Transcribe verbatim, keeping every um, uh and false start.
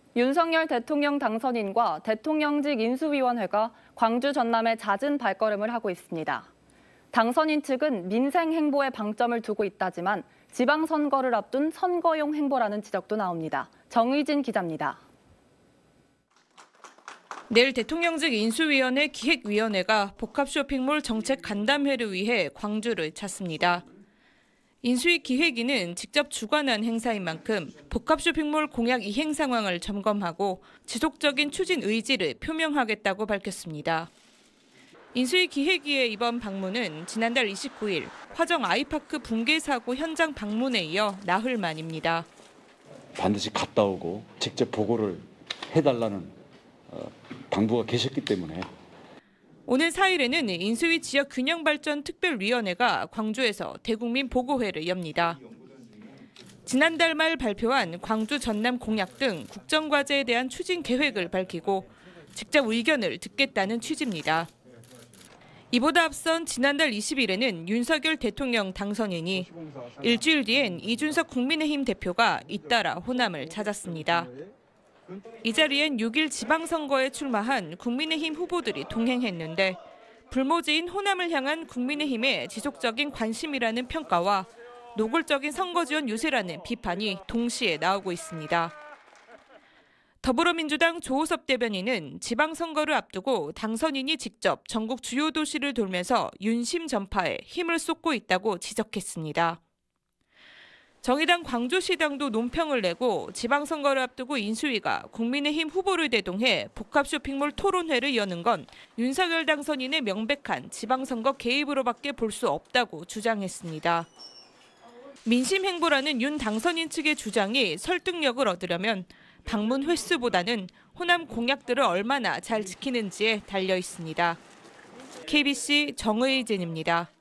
윤석열 대통령 당선인과 대통령직 인수위원회가 광주 전남에 잦은 발걸음을 하고 있습니다. 당선인 측은 민생 행보에 방점을 두고 있다지만 지방선거를 앞둔 선거용 행보라는 지적도 나옵니다. 정의진 기자입니다. 내일 대통령직 인수위원회 기획위원회가 복합쇼핑몰 정책 간담회를 위해 광주를 찾습니다. 인수위 기획위는 직접 주관한 행사인 만큼 복합쇼핑몰 공약 이행 상황을 점검하고 지속적인 추진 의지를 표명하겠다고 밝혔습니다. 인수위 기획위의 이번 방문은 지난달 이십구일 화정 아이파크 붕괴 사고 현장 방문에 이어 나흘 만입니다. 반드시 갔다 오고 직접 보고를 해달라는 당부가 계셨기 때문에. 오는 사일에는 인수위 지역균형발전특별위원회가 광주에서 대국민 보고회를 엽니다. 지난달 말 발표한 광주 전남 공약 등 국정과제에 대한 추진 계획을 밝히고 직접 의견을 듣겠다는 취지입니다. 이보다 앞선 지난달 이십일에는 윤석열 대통령 당선인이, 일주일 뒤엔 이준석 국민의힘 대표가 잇따라 호남을 찾았습니다. 이 자리엔 육일 지방선거에 출마한 국민의힘 후보들이 동행했는데 불모지인 호남을 향한 국민의힘의 지속적인 관심이라는 평가와 노골적인 선거 지원 유세라는 비판이 동시에 나오고 있습니다. 더불어민주당 조호섭 대변인은 지방선거를 앞두고 당선인이 직접 전국 주요 도시를 돌면서 윤심 전파에 힘을 쏟고 있다고 지적했습니다. 정의당 광주시당도 논평을 내고 지방선거를 앞두고 인수위가 국민의힘 후보를 대동해 복합쇼핑몰 토론회를 여는 건 윤석열 당선인의 명백한 지방선거 개입으로밖에 볼 수 없다고 주장했습니다. 민심 행보라는 윤 당선인 측의 주장이 설득력을 얻으려면 방문 횟수보다는 호남 공약들을 얼마나 잘 지키는지에 달려 있습니다. 케이비씨 정의진입니다.